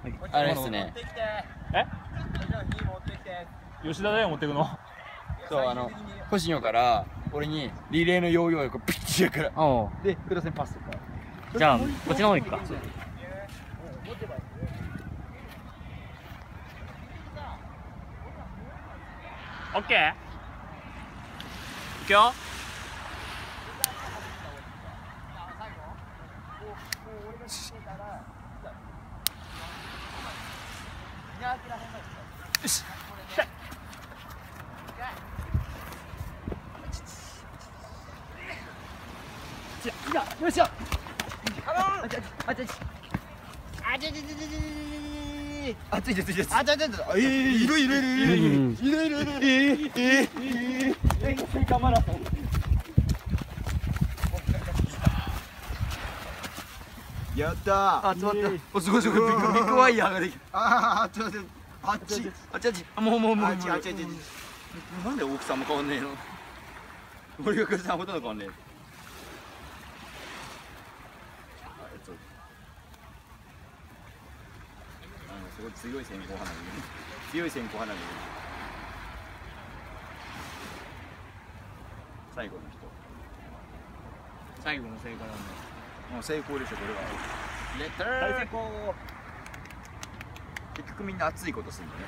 あれですね。 え？吉田だよ持ってくの。 そう星野から俺にリレーのヨーヨーをピッチやから。で黒線パスとか。 じゃあこっちの方行くか。オッケー。いくよ。よし。よいしょ。 あついてついて。 あ、ちょ。 いる。スイカマラソン。やったー。 あ、ちょっと待って。 おすごいビッグワイヤーができる。 ちょっと待って。 あっち。もう。なんで大きさも変わんねえの。俺が黒さんほとんど変わんねえ。すごい強い線香花火。最後の人。 最後の成果なんだ。 もう成功でしょこれは。 レッド大成功。結局みんな熱いことするんだね。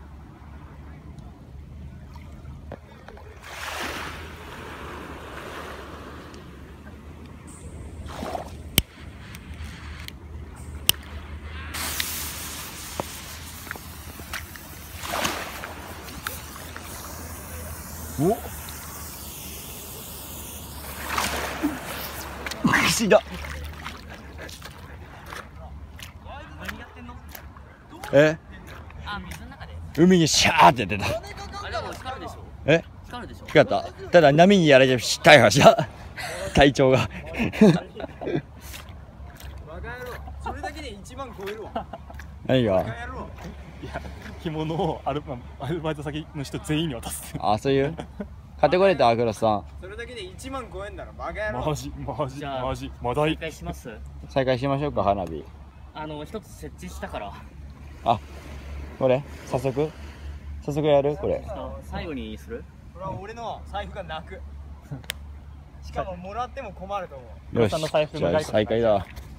おっ死んだ。 何やってんの？あ、水の中で。 海にシャーって出た。 あれも光るでしょ？光るでしょ？ 光った。ただ波にやられて大破した。体調が。 それだけで1万超えるわ。 何が？ いや、着物をアルバイト先の人全員に渡す。 あ、そういう買ってこれたアクロスさん。 それだけで1万超えんだろ、バカ野郎。マジマダイ。 再開します。 再開しましょうか、花火。 一つ設置したから。 あ、これ早速やるこれ。 最後にする？ これは俺の財布が泣く。しかももらっても困ると思う。 よし、じゃあ再開だ。